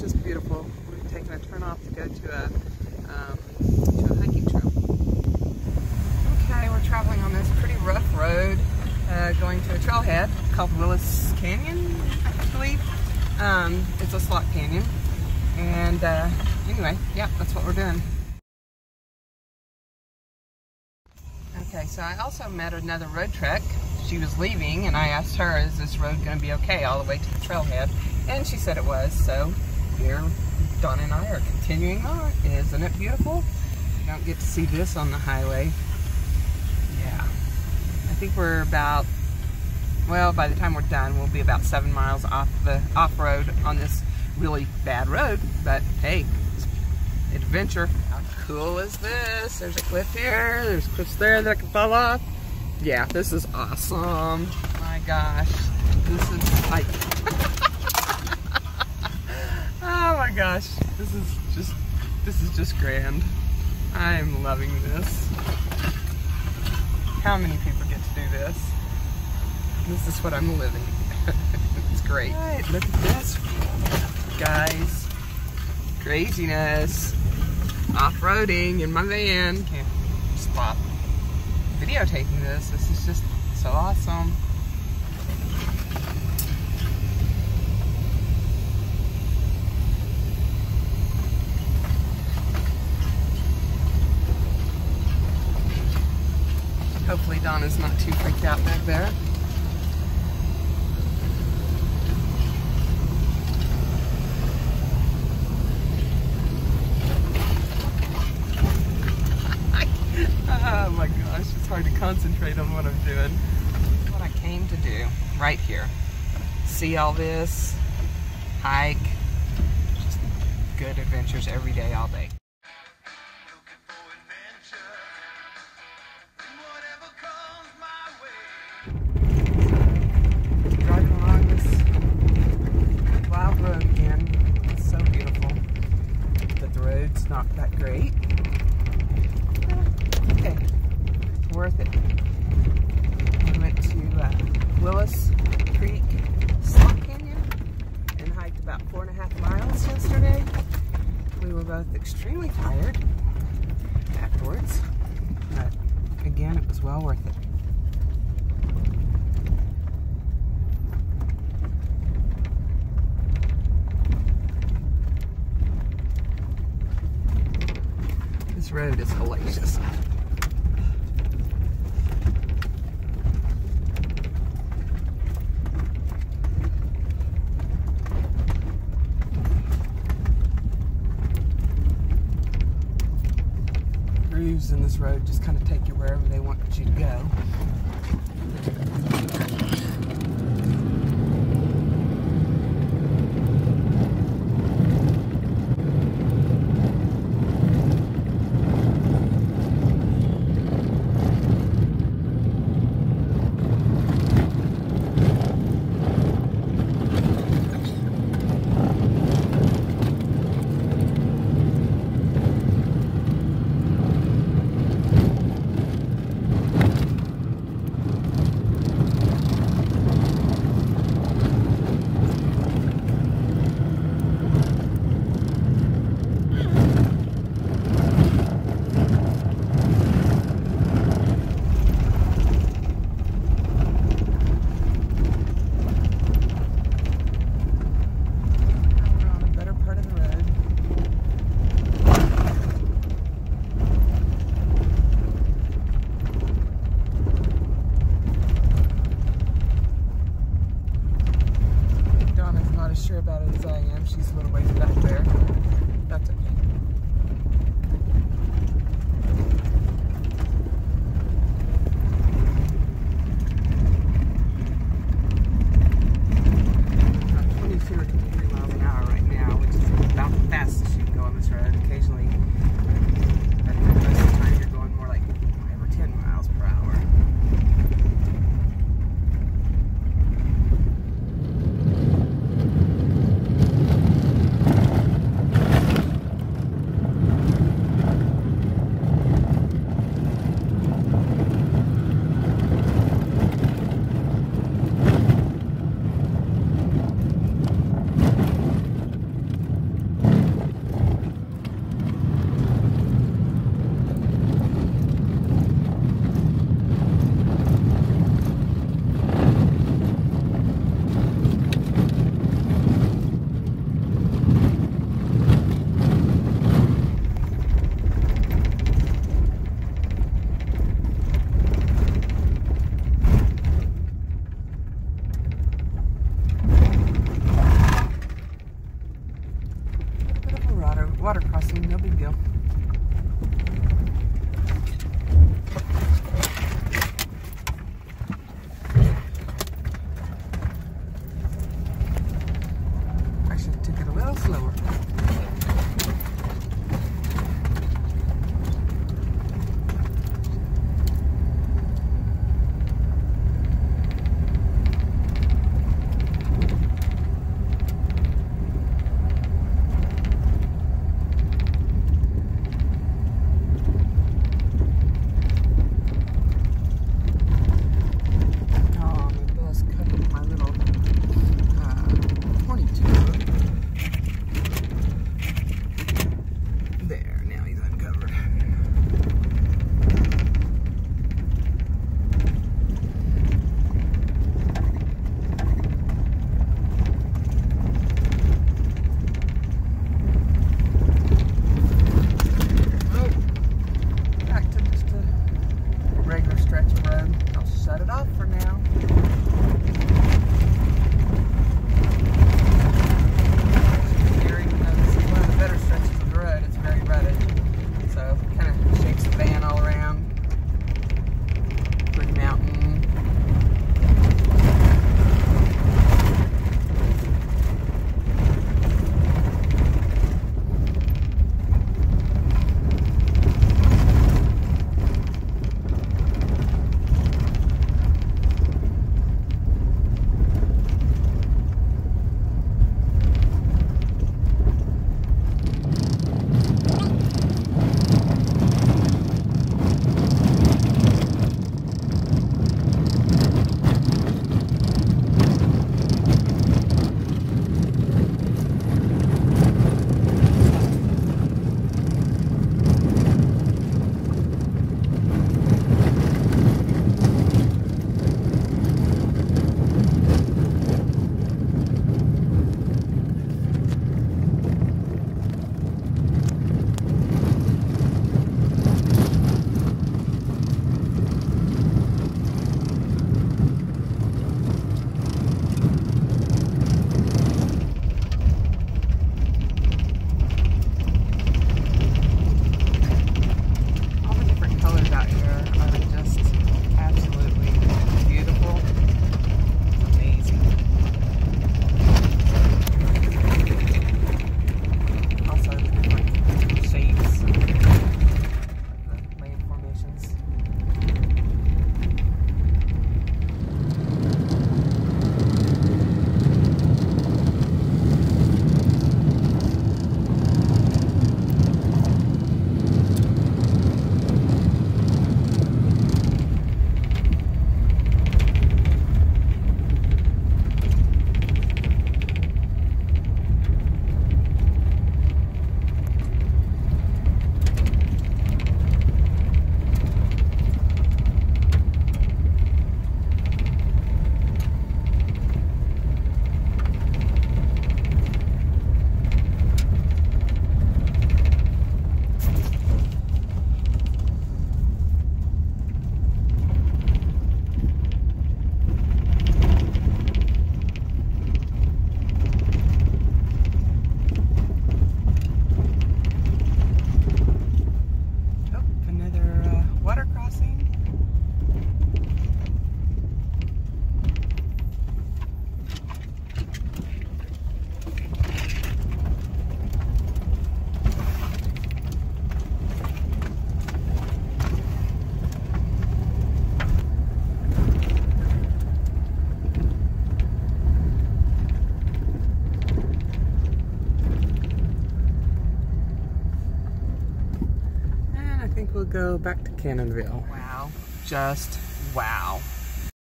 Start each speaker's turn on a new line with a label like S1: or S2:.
S1: just beautiful. We're taking a turn off to go to a hiking trail. Okay, we're traveling on this pretty rough road, going to a trailhead called Willis Canyon, I believe. It's a slot canyon. And anyway, yeah, that's what we're doing. Okay, so I also met another road trek. She was leaving, and I asked her, is this road going to be okay all the way to the trailhead? And she said it was, so here Donna and I are continuing on. Isn't it beautiful? You don't get to see this on the highway. Yeah. I think we're about, well, by the time we're done, we'll be about 7 miles off the off-road on this really bad road, but hey, adventure. How cool is this? There's a cliff here, there's cliffs there that I can fall off. Yeah, this is awesome. My gosh, this is like, oh my gosh, this is just grand. I'm loving this. How many people get to do this? This is what I'm living. It's great. All right, look at this, guys. Craziness. Off-roading in my van. Can't stop videotaping this. This is just so awesome. Hopefully Donna's not too freaked out back there. Oh my gosh, it's hard to concentrate on what I'm doing. What I came to do right here. See all this, hike, just good adventures every day, all day. Driving along this wild road again. It's so beautiful, but the road's not that great. Okay, worth it. We went to Willis Creek Slot Canyon and hiked about 4.5 miles yesterday. We were both extremely tired afterwards, but again, it was well worth it. This road is hellacious. Grooves in this road just kind of take you wherever they want you to go. Sure about it as I am. She's a little ways back there. That's okay. About 22 or 23 miles an hour right now, which is about the fastest you can go on this road. Occasionally, I think most of the time you're going more like 5 or 10 miles per hour. water crossing, no big deal. I should have took it a little slower. Shut it off for now. Here, even though this is one of the better stretches of the road, it's very rutted. So it kind of shakes the van all around. Pretty mountain. We'll go back to Cannonville. Wow, just wow.